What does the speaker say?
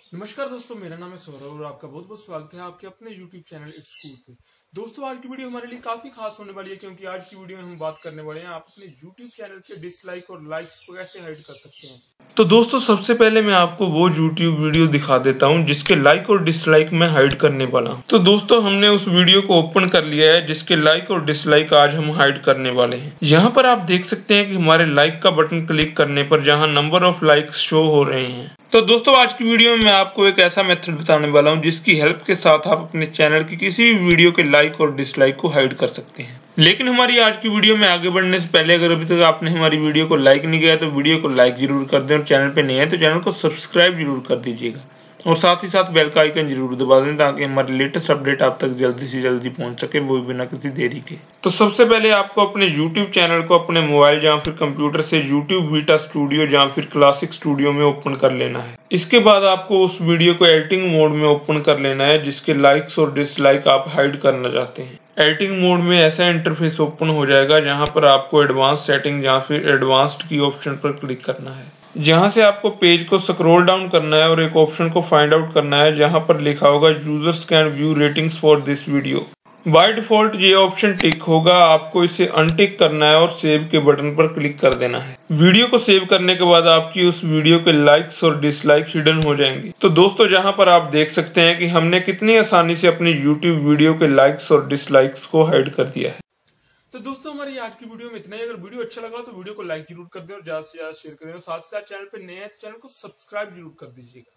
नमस्कार दोस्तों, मेरा नाम है सौरभ और आपका बहुत बहुत स्वागत है आपके अपने YouTube चैनल इट्स कूल पे। दोस्तों, आज की वीडियो हमारे लिए काफी खास होने वाली है क्योंकि आज की वीडियो में हम बात करने वाले हैं आप अपने YouTube चैनल के डिसलाइक और लाइक्स को कैसे हाइड कर सकते हैं। तो दोस्तों सबसे पहले मैं आपको वो YouTube वीडियो दिखा देता हूँ जिसके लाइक और डिसलाइक मैं हाइड करने वाला हूँ। तो दोस्तों हमने उस वीडियो को ओपन कर लिया है जिसके लाइक और डिसलाइक आज हम हाइड करने वाले हैं। यहाँ पर आप देख सकते हैं कि हमारे लाइक का बटन क्लिक करने पर जहाँ नंबर ऑफ लाइक्स शो हो रहे हैं। तो दोस्तों आज की वीडियो में मैं आपको एक ऐसा मेथड बताने वाला हूँ जिसकी हेल्प के साथ आप अपने चैनल की किसी भी वीडियो के लाइक और डिसलाइक को हाइड कर सकते हैं। लेकिन हमारी आज की वीडियो में आगे बढ़ने से पहले अगर अभी तक आपने हमारी वीडियो को लाइक नहीं किया तो वीडियो को लाइक जरूर कर दें और चैनल पे नए हैं तो चैनल को सब्सक्राइब जरूर कर दीजिएगा और साथ ही साथ बेल का आइकन जरूर दबा दें ताकि हमारे लेटेस्ट अपडेट आप तक जल्दी से जल्दी पहुंच सके, वो भी बिना किसी देरी के। तो सबसे पहले आपको अपने YouTube चैनल को अपने मोबाइल या फिर कंप्यूटर से YouTube वीटा स्टूडियो या फिर क्लासिक स्टूडियो में ओपन कर लेना है। इसके बाद आपको उस वीडियो को एडिटिंग मोड में ओपन कर लेना है जिसके लाइक्स और डिसलाइक आप हाइड करना चाहते हैं। एडिटिंग मोड में ऐसा इंटरफेस ओपन हो जाएगा जहां पर आपको एडवांस सेटिंग या फिर एडवांस्ड की ऑप्शन पर क्लिक करना है। जहां से आपको पेज को स्क्रॉल डाउन करना है और एक ऑप्शन को फाइंड आउट करना है जहां पर लिखा होगा users can view ratings for this video. By default ये ऑप्शन टिक होगा, आपको इसे अनटिक करना है और सेव के बटन पर क्लिक कर देना है। वीडियो को सेव करने के बाद आपकी उस वीडियो के लाइक्स और डिसलाइक हिडन हो जाएंगे। तो दोस्तों जहां पर आप देख सकते हैं कि हमने कितनी आसानी से अपनी YouTube वीडियो के लाइक्स और डिसलाइक्स को हाइड कर दिया है। तो दोस्तों हमारी आज की वीडियो में इतना ही। अगर वीडियो अच्छा लगा तो वीडियो को लाइक जरूर कर दें और ज्यादा से ज्यादा शेयर करें और साथ ही साथ चैनल पर नए हैं तो चैनल को सब्सक्राइब जरूर कर दीजिएगा।